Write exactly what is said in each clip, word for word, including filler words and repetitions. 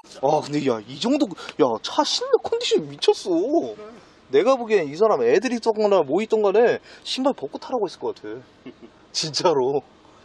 아 근데 야 이 정도 야 차 실내 컨디션이 미쳤어. 내가 보기엔 이 사람 애들이 있던거나 뭐 있던 간에 신발 벗고 타라고 했을 것 같아. 진짜로.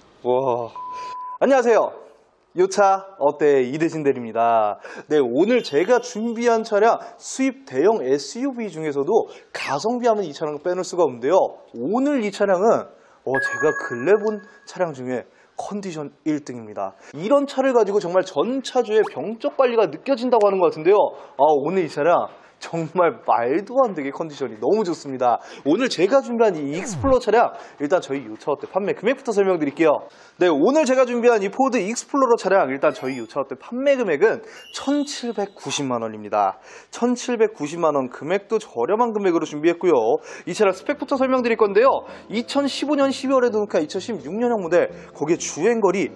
와. 안녕하세요. 요 차 어때 이대신 대리입니다. 네, 오늘 제가 준비한 차량 수입 대형 에스유브이 중에서도 가성비 하면 이 차량을 빼놓을 수가 없는데요. 오늘 이 차량은 어, 제가 근래 본 차량 중에 컨디션 일 등입니다. 이런 차를 가지고 정말 전 차주의 병적 관리가 느껴진다고 하는 것 같은데요. 아, 오늘 이 차량 정말 말도 안 되게 컨디션이 너무 좋습니다. 오늘 제가 준비한 이 익스플로러 차량, 일단 저희 요차 어때 판매 금액부터 설명드릴게요. 네, 오늘 제가 준비한 이 포드 익스플로러 차량, 일단 저희 요차 어때 판매 금액은 천칠백구십만 원입니다. 천칠백구십만 원 금액도 저렴한 금액으로 준비했고요. 이 차량 스펙부터 설명드릴 건데요. 이천십오 년 십이월에 등록한 이천십육 년형 모델, 거기에 주행거리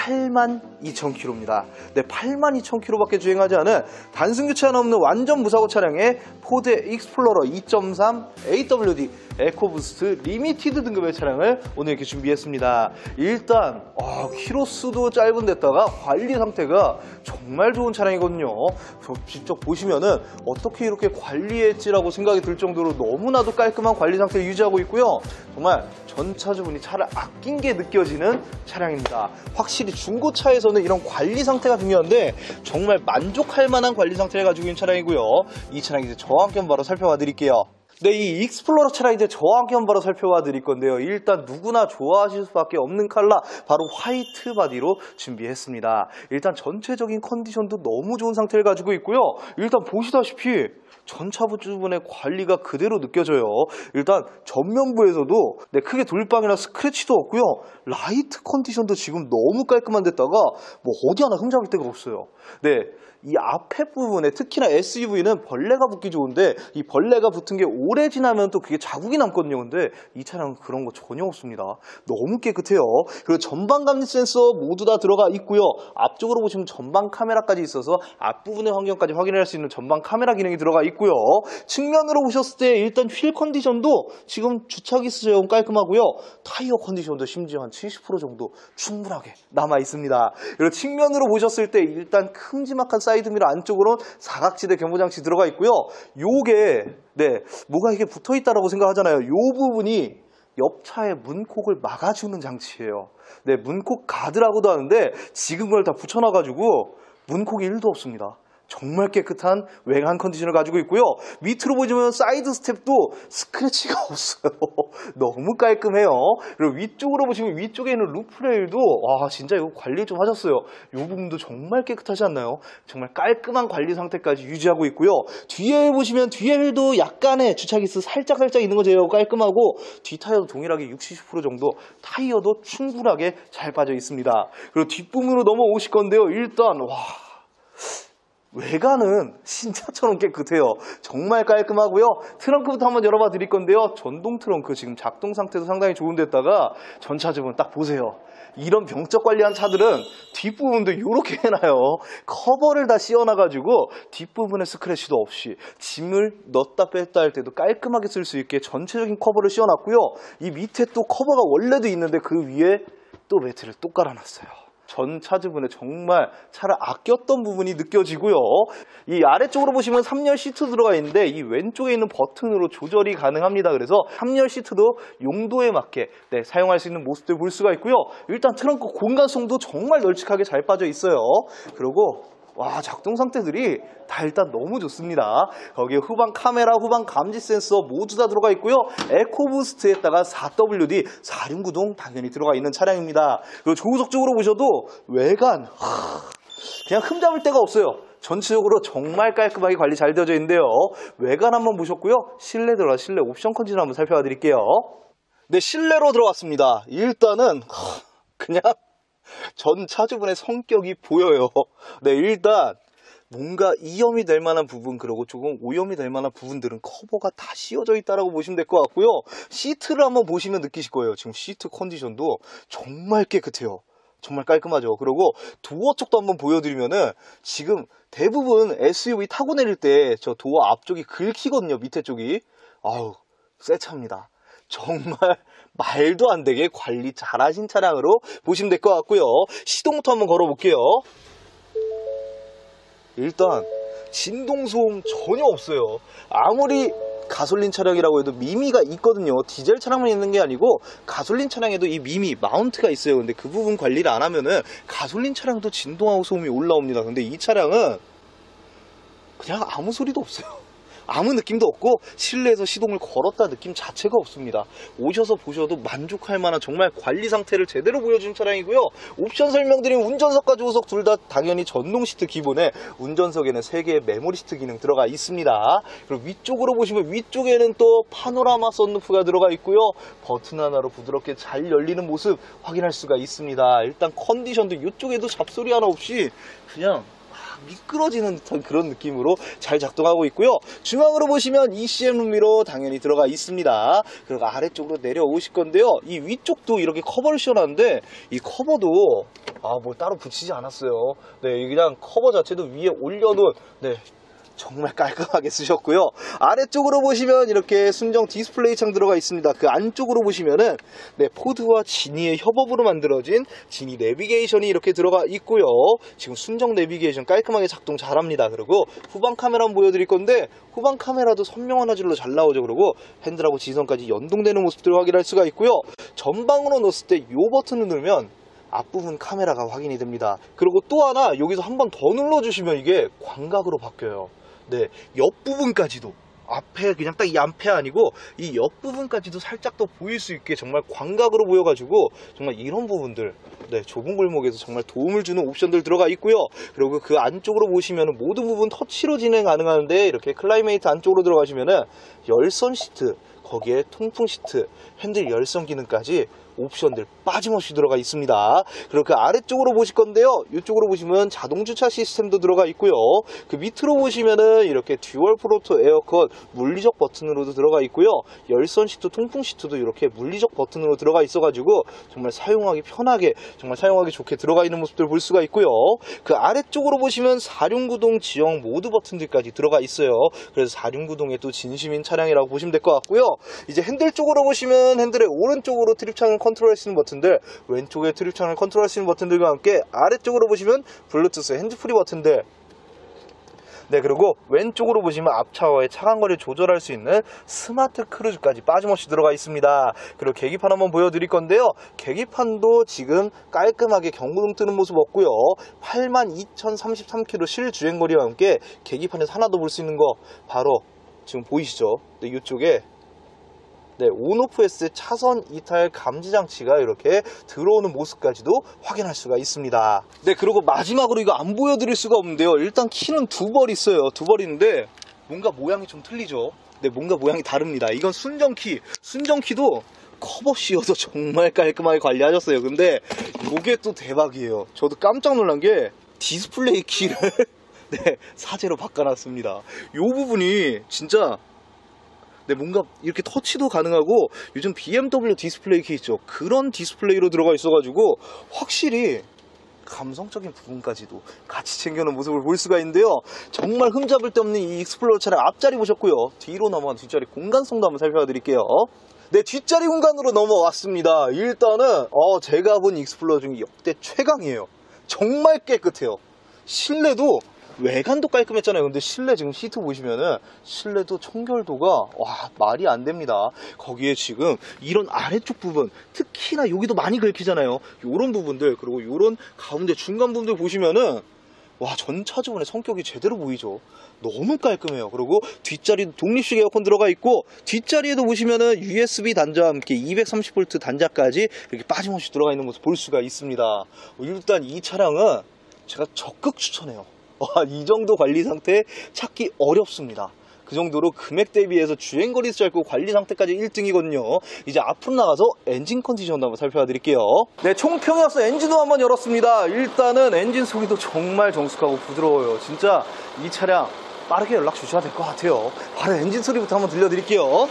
팔만 이천 킬로미터입니다. 네, 팔만 이천 킬로미터밖에 주행하지 않은 단순 교체 하나 없는 완전 무사고 차량의 포드 익스플로러 이 점 삼 에이더블유디 에코부스트 리미티드 등급의 차량을 오늘 이렇게 준비했습니다. 일단 어, 키로수도 짧은 데다가 관리 상태가 정말 좋은 차량이거든요. 직접 보시면은 어떻게 이렇게 관리했지라고 생각이 들 정도로 너무나도 깔끔한 관리 상태를 유지하고 있고요. 정말 전 차주분이 차를 아낀 게 느껴지는 차량입니다. 확실히 중고차에서는 이런 관리 상태가 중요한데 정말 만족할 만한 관리 상태를 가지고 있는 차량이고요. 이 차량 이제 저와 함께 한번 바로 살펴봐 드릴게요. 네, 이 익스플로러 차량 이제 저와 함께 한번 바로 살펴봐 드릴 건데요. 일단 누구나 좋아하실 수밖에 없는 컬러, 바로 화이트 바디로 준비했습니다. 일단 전체적인 컨디션도 너무 좋은 상태를 가지고 있고요. 일단 보시다시피 전차 부분의 관리가 그대로 느껴져요. 일단 전면부에서도 네, 크게 돌방이나 스크래치도 없고요. 라이트 컨디션도 지금 너무 깔끔한 데다가 뭐 어디 하나 흠잡을 데가 없어요. 네, 이 앞에 부분에 특히나 에스유브이는 벌레가 붙기 좋은데 이 벌레가 붙은 게 오래 지나면 또 그게 자국이 남거든요. 근데 이 차량은 그런 거 전혀 없습니다. 너무 깨끗해요. 그리고 전방 감지 센서 모두 다 들어가 있고요. 앞쪽으로 보시면 전방 카메라까지 있어서 앞부분의 환경까지 확인할 수 있는 전방 카메라 기능이 들어가 있고요. 측면으로 보셨을 때 일단 휠 컨디션도 지금 주차기 수제형 깔끔하고요. 타이어 컨디션도 심지어 한 칠십 퍼센트 정도 충분하게 남아 있습니다. 그리고 측면으로 보셨을 때 일단 큼지막한 사이드미러 안쪽으로 사각지대 경보장치 들어가 있고요. 요게 네 뭐가 이게 붙어 있다라고 생각하잖아요. 요 부분이 옆차의 문콕을 막아주는 장치예요. 네, 문콕 가드라고도 하는데 지금 그걸 다 붙여놔가지고 문콕이 일도 없습니다. 정말 깨끗한 외관 컨디션을 가지고 있고요. 밑으로 보시면 사이드 스텝도 스크래치가 없어요. 너무 깔끔해요. 그리고 위쪽으로 보시면 위쪽에 있는 루프레일도 와 진짜 이거 관리 좀 하셨어요. 이 부분도 정말 깨끗하지 않나요? 정말 깔끔한 관리 상태까지 유지하고 있고요. 뒤에 보시면 뒤에 휠도 약간의 주차기스 살짝 살짝 있는 거 제외하고 깔끔하고 뒤 타이어도 동일하게 육십, 칠십 퍼센트 정도 타이어도 충분하게 잘 빠져 있습니다. 그리고 뒷부분으로 넘어오실 건데요. 일단 와 외관은 신차처럼 깨끗해요. 정말 깔끔하고요. 트렁크부터 한번 열어봐 드릴 건데요. 전동 트렁크 지금 작동 상태도 상당히 좋은 데다가 전차주분 딱 보세요. 이런 병적 관리한 차들은 뒷부분도 이렇게 해놔요. 커버를 다 씌워놔가지고 뒷부분에 스크래치도 없이 짐을 넣었다 뺐다 할 때도 깔끔하게 쓸 수 있게 전체적인 커버를 씌워놨고요. 이 밑에 또 커버가 원래도 있는데 그 위에 또 매트를 또 깔아놨어요. 전 차주분의 정말 차를 아꼈던 부분이 느껴지고요. 이 아래쪽으로 보시면 삼 열 시트 들어가 있는데 이 왼쪽에 있는 버튼으로 조절이 가능합니다. 그래서 삼 열 시트도 용도에 맞게 네, 사용할 수 있는 모습들 볼 수가 있고요. 일단 트렁크 공간성도 정말 널찍하게 잘 빠져 있어요. 그리고 와 작동 상태들이 다 일단 너무 좋습니다. 거기에 후방 카메라, 후방 감지 센서 모두 다 들어가 있고요. 에코부스트에다가 사 더블유디 사륜구동 당연히 들어가 있는 차량입니다. 그리고 조우석 쪽으로 보셔도 외관 하, 그냥 흠잡을 데가 없어요. 전체적으로 정말 깔끔하게 관리 잘 되어져 있는데요. 외관 한번 보셨고요. 실내 들어가 실내 옵션 컨디션 한번 살펴봐 드릴게요. 네, 실내로 들어왔습니다. 일단은 하, 그냥 전 차주분의 성격이 보여요. 네, 일단 뭔가 이염이 될 만한 부분 그리고 조금 오염이 될 만한 부분들은 커버가 다 씌워져 있다라고 보시면 될 것 같고요. 시트를 한번 보시면 느끼실 거예요. 지금 시트 컨디션도 정말 깨끗해요. 정말 깔끔하죠. 그리고 도어 쪽도 한번 보여드리면은 지금 대부분 에스유브이 타고 내릴 때 저 도어 앞쪽이 긁히거든요. 밑에 쪽이. 아우 새 차입니다. 정말 말도 안 되게 관리 잘하신 차량으로 보시면 될 것 같고요. 시동부터 한번 걸어볼게요. 일단 진동소음 전혀 없어요. 아무리 가솔린 차량이라고 해도 미미가 있거든요. 디젤 차량만 있는 게 아니고 가솔린 차량에도 이 미미 마운트가 있어요. 근데 그 부분 관리를 안 하면은 가솔린 차량도 진동하고 소음이 올라옵니다. 근데 이 차량은 그냥 아무 소리도 없어요. 아무 느낌도 없고 실내에서 시동을 걸었다 느낌 자체가 없습니다. 오셔서 보셔도 만족할 만한 정말 관리 상태를 제대로 보여준 차량이고요. 옵션 설명드린 운전석과 조수석 둘 다 당연히 전동 시트 기본에 운전석에는 세 개의 메모리 시트 기능 들어가 있습니다. 그리고 위쪽으로 보시면 위쪽에는 또 파노라마 썬루프가 들어가 있고요. 버튼 하나로 부드럽게 잘 열리는 모습 확인할 수가 있습니다. 일단 컨디션도 이쪽에도 잡소리 하나 없이 그냥 미끄러지는 듯한 그런 느낌으로 잘 작동하고 있고요. 중앙으로 보시면 이씨엠 룸미러 당연히 들어가 있습니다. 그리고 아래쪽으로 내려오실 건데요. 이 위쪽도 이렇게 커버를 씌워놨는데 이 커버도 아 뭐 따로 붙이지 않았어요. 네, 그냥 커버 자체도 위에 올려놓은 네. 정말 깔끔하게 쓰셨고요. 아래쪽으로 보시면 이렇게 순정 디스플레이 창 들어가 있습니다. 그 안쪽으로 보시면은 네, 포드와 지니의 협업으로 만들어진 지니 내비게이션이 이렇게 들어가 있고요. 지금 순정 내비게이션 깔끔하게 작동 잘합니다. 그리고 후방 카메라 한번 보여드릴 건데 후방 카메라도 선명한 화질로 잘 나오죠. 그리고 핸들하고 지선까지 연동되는 모습들을 확인할 수가 있고요. 전방으로 넣었을 때 이 버튼을 누르면 앞부분 카메라가 확인이 됩니다. 그리고 또 하나 여기서 한 번 더 눌러주시면 이게 광각으로 바뀌어요. 네, 옆부분까지도 앞에 그냥 딱 이 앞에 아니고 이 옆부분까지도 살짝 더 보일 수 있게 정말 광각으로 보여가지고 정말 이런 부분들 네, 좁은 골목에서 정말 도움을 주는 옵션들 들어가 있고요. 그리고 그 안쪽으로 보시면 모든 부분 터치로 진행 가능한데 이렇게 클라이메이트 안쪽으로 들어가시면은 열선 시트 거기에 통풍 시트 핸들 열선 기능까지 옵션들 빠짐없이 들어가 있습니다. 그리고 그 아래쪽으로 보실 건데요. 이쪽으로 보시면 자동 주차 시스템도 들어가 있고요. 그 밑으로 보시면은 이렇게 듀얼 프로토 에어컨 물리적 버튼으로도 들어가 있고요. 열선 시트, 통풍 시트도 이렇게 물리적 버튼으로 들어가 있어가지고 정말 사용하기 편하게, 정말 사용하기 좋게 들어가 있는 모습들 볼 수가 있고요. 그 아래쪽으로 보시면 사륜구동 지형 모드 버튼들까지 들어가 있어요. 그래서 사륜구동에 또 진심인 차량이라고 보시면 될 것 같고요. 이제 핸들 쪽으로 보시면 핸들의 오른쪽으로 트립창을 컨트롤할 수 있는 버튼들, 왼쪽에 트립창을 컨트롤할 수 있는 버튼들과 함께 아래쪽으로 보시면 블루투스 핸즈프리 버튼들, 네, 그리고 왼쪽으로 보시면 앞차와의 차간거리를 조절할 수 있는 스마트 크루즈까지 빠짐없이 들어가 있습니다. 그리고 계기판 한번 보여드릴 건데요. 계기판도 지금 깔끔하게 경고등 뜨는 모습 없고요. 팔만 이천삼십삼 킬로미터 실주행거리와 함께 계기판에서 하나 더 볼 수 있는 거 바로 지금 보이시죠? 네, 이쪽에 네, 온오프에스 차선 이탈 감지 장치가 이렇게 들어오는 모습까지도 확인할 수가 있습니다. 네, 그리고 마지막으로 이거 안 보여드릴 수가 없는데요. 일단 키는 두 벌 있어요. 두 벌인데 뭔가 모양이 좀 틀리죠. 네, 뭔가 모양이 다릅니다. 이건 순정키. 순정키도 커버 씌워서 정말 깔끔하게 관리하셨어요. 근데 이게 또 대박이에요. 저도 깜짝 놀란 게 디스플레이 키를 네, 사제로 바꿔놨습니다. 이 부분이 진짜 네, 뭔가 이렇게 터치도 가능하고 요즘 비엠더블유 디스플레이 키 있죠. 그런 디스플레이로 들어가 있어가지고 확실히 감성적인 부분까지도 같이 챙겨놓은 모습을 볼 수가 있는데요. 정말 흠잡을 데 없는 이 익스플로러 차량 앞자리 보셨고요. 뒤로 넘어간 뒷자리 공간성도 한번 살펴드릴게요. 네, 뒷자리 공간으로 넘어왔습니다. 일단은 어, 제가 본 익스플로러 중에 역대 최강이에요. 정말 깨끗해요. 실내도 외관도 깔끔했잖아요. 근데 실내 지금 시트 보시면은 실내도 청결도가 와 말이 안 됩니다. 거기에 지금 이런 아래쪽 부분 특히나 여기도 많이 긁히잖아요. 요런 부분들 그리고 요런 가운데 중간 부분들 보시면은 와 전차주분의 성격이 제대로 보이죠. 너무 깔끔해요. 그리고 뒷자리도 독립식 에어컨 들어가 있고 뒷자리에도 보시면은 유에스비 단자와 함께 이백삼십 볼트 단자까지 이렇게 빠짐없이 들어가 있는 모습 볼 수가 있습니다. 일단 이 차량은 제가 적극 추천해요. 와, 이 정도 관리 상태 찾기 어렵습니다. 그 정도로 금액 대비해서 주행거리도 짧고 관리 상태까지 일 등이거든요. 이제 앞으로 나가서 엔진 컨디션도 한번 살펴드릴게요. 네, 총평에 앞서 엔진도 한번 열었습니다. 일단은 엔진 소리도 정말 정숙하고 부드러워요. 진짜 이 차량 빠르게 연락 주셔야 될 것 같아요. 바로 엔진 소리부터 한번 들려드릴게요.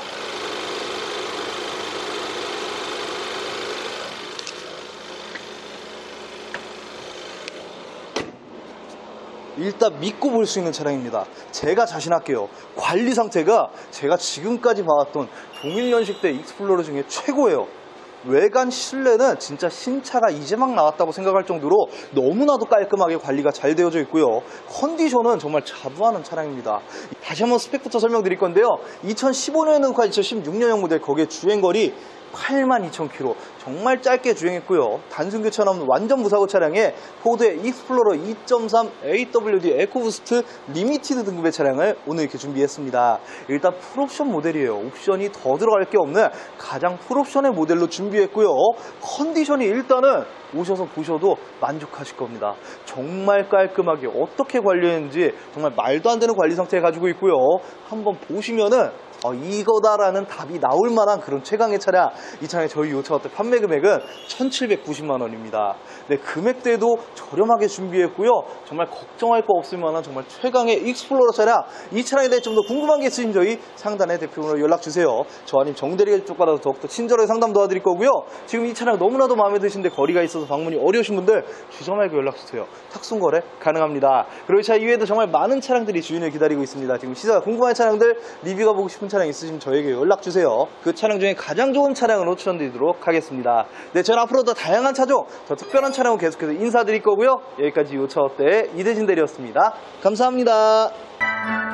일단 믿고 볼 수 있는 차량입니다. 제가 자신할게요. 관리 상태가 제가 지금까지 봐왔던 동일 연식대 익스플로러 중에 최고예요. 외관 실내는 진짜 신차가 이제 막 나왔다고 생각할 정도로 너무나도 깔끔하게 관리가 잘 되어져 있고요. 컨디션은 정말 자부하는 차량입니다. 다시 한번 스펙부터 설명드릴 건데요. 이천십오 년에서 이천십육 년형 모델, 거기에 주행거리 팔만 이천 킬로미터, 정말 짧게 주행했고요. 단순 교체는 없는 완전 무사고 차량에 포드의 익스플로러 이 점 삼 에이더블유디 에코부스트 리미티드 등급의 차량을 오늘 이렇게 준비했습니다. 일단 풀옵션 모델이에요. 옵션이 더 들어갈 게 없는 가장 풀옵션의 모델로 준비했고요. 컨디션이 일단은 오셔서 보셔도 만족하실 겁니다. 정말 깔끔하게 어떻게 관리했는지 정말 말도 안 되는 관리 상태에 가지고 있고요. 한번 보시면은 어, 이거다라는 답이 나올 만한 그런 최강의 차량. 이 차량의 저희 요차원대 판매 금액은 천칠백구십만 원입니다. 네, 금액대도 저렴하게 준비했고요. 정말 걱정할 거 없을 만한 정말 최강의 익스플로러 차량. 이 차량에 대해 좀 더 궁금한 게 있으신 저희 상단의 대표번호로 연락 주세요. 저 아님 정대리가 쪽받아서 더욱더 친절하게 상담 도와드릴 거고요. 지금 이 차량 너무나도 마음에 드시는데 거리가 있어서 방문이 어려우신 분들 주저 말고 연락 주세요. 탁송 거래 가능합니다. 그리고 이 차 이외에도 정말 많은 차량들이 주인을 기다리고 있습니다. 지금 시세가 궁금한 차량들, 리뷰가 보고 싶은 차량 있으시면 저에게 연락 주세요. 그 차량 중에 가장 좋은 차량으로 추천드리도록 하겠습니다. 네, 저는 앞으로도 다양한 차종, 더 특별한 차량을 계속해서 인사드릴 거고요. 여기까지 요차원대의 이대진 대리였습니다. 감사합니다.